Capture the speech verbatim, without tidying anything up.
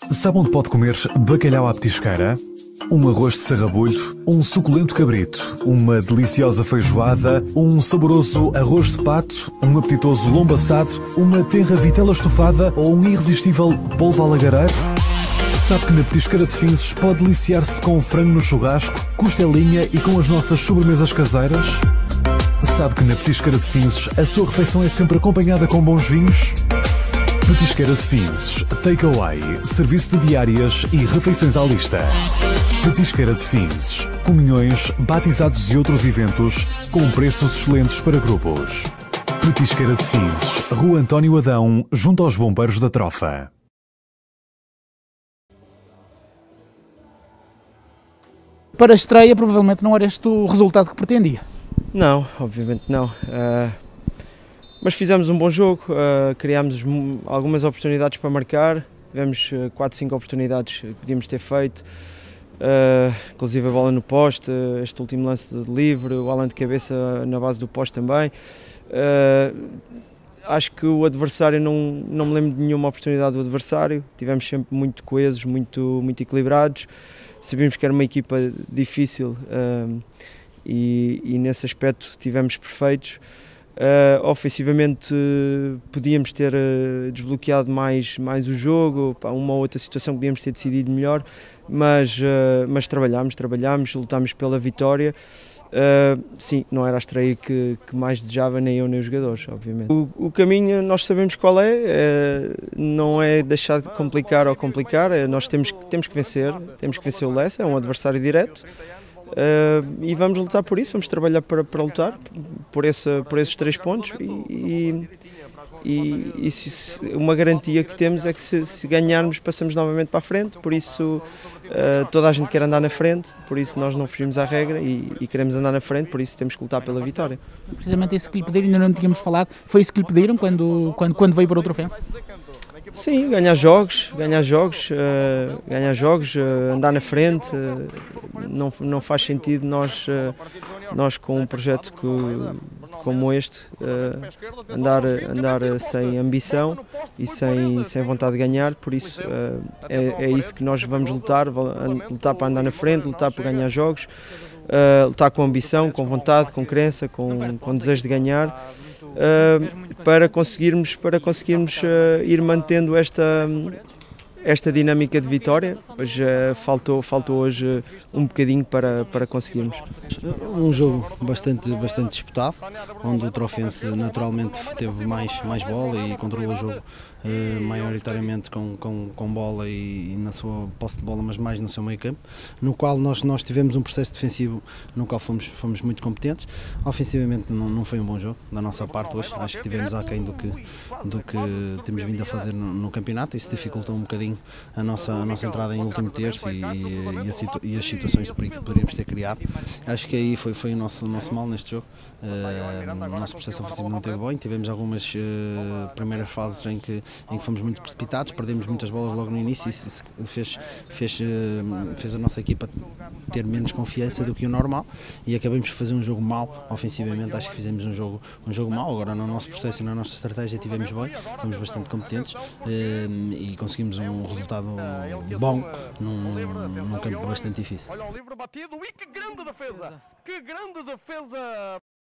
Sabe onde pode comer bacalhau à petisqueira? Um arroz de sarrabulho, um suculento cabrito, uma deliciosa feijoada, um saboroso arroz de pato, um apetitoso lombo assado, uma tenra vitela estufada ou um irresistível polvo à lagareiro? Sabe que na Petisqueira de Finses pode deliciar-se com frango no churrasco, costelinha e com as nossas sobremesas caseiras? Sabe que na Petisqueira de Finses a sua refeição é sempre acompanhada com bons vinhos? Petisqueira de Finses, takeaway, serviço de diárias e refeições à lista. Petisqueira de Finses, comunhões, batizados e outros eventos com preços excelentes para grupos. Petisqueira de Finses, Rua António Adão, junto aos Bombeiros da Trofa. Para a estreia, provavelmente não era este o resultado que pretendia. Não, obviamente não. Uh, mas fizemos um bom jogo, uh, criámos algumas oportunidades para marcar, tivemos quatro, cinco oportunidades que podíamos ter feito, uh, inclusive a bola no poste, este último lance de livre, o Alan de cabeça na base do poste também. Uh, acho que o adversário, não, não me lembro de nenhuma oportunidade do adversário, tivemos sempre muito coesos, muito, muito equilibrados. Sabíamos que era uma equipa difícil uh, e, e nesse aspecto tivemos perfeitos. Uh, ofensivamente uh, podíamos ter uh, desbloqueado mais, mais o jogo, pá, uma ou outra situação que podíamos ter decidido melhor, mas, uh, mas trabalhámos, trabalhámos, lutámos pela vitória. Uh, sim, não era a estreia que, que mais desejava, nem eu nem os jogadores, obviamente. O, o caminho nós sabemos qual é, é, não é deixar de complicar ou complicar, é, nós temos, temos que vencer, temos que vencer o Lessa, é um adversário direto, uh, e vamos lutar por isso, vamos trabalhar para, para lutar por, esse, por esses três pontos e, e, e, e se, uma garantia que temos é que se, se ganharmos passamos novamente para a frente, por isso uh, toda a gente quer andar na frente, por isso nós não fugimos à regra e, e queremos andar na frente, por isso temos que lutar pela vitória. Precisamente isso que lhe pediram, ainda não tínhamos falado, foi isso que lhe pediram quando, quando, quando veio para outra ofensa? Sim, ganhar jogos, ganhar jogos, uh, ganhar jogos, uh, andar na frente, uh, não, não faz sentido nós, uh, nós com um projeto que, como este, uh, andar, andar sem ambição e sem, sem vontade de ganhar, por isso uh, é, é isso que nós vamos lutar, lutar para andar na frente, lutar para ganhar jogos, uh, lutar com ambição, com vontade, com crença, com, com desejo de ganhar. Uh, para conseguirmos, para conseguirmos uh, ir mantendo esta, esta dinâmica de vitória, mas uh, faltou, faltou hoje um bocadinho para, para conseguirmos. Um jogo bastante, bastante disputado, onde o Trofense naturalmente teve mais, mais bola e controlou o jogo Uh, maioritariamente com, com, com bola e, e na sua posse de bola, mas mais no seu meio campo, no qual nós, nós tivemos um processo defensivo no qual fomos, fomos muito competentes. Ofensivamente não, não foi um bom jogo da nossa parte hoje, acho que tivemos aquém do que, do que temos vindo a fazer no, no campeonato, isso dificultou um bocadinho a nossa, a nossa entrada em último terço e, e, a situ, e as situações que poderíamos ter criado. Acho que aí foi, foi o nosso, o nosso mal neste jogo. Uh, o nosso processo ofensivo não teve bem, tivemos algumas uh, primeiras fases em que em que fomos muito precipitados, perdemos muitas bolas logo no início e isso fez, fez, fez a nossa equipa ter menos confiança do que o normal e acabamos por fazer um jogo mau ofensivamente. Acho que fizemos um jogo, um jogo mau. Agora no nosso processo e na nossa estratégia tivemos bem, fomos bastante competentes e conseguimos um resultado bom num, num campo bastante difícil. Olha o livre batido e que grande defesa! Que grande defesa!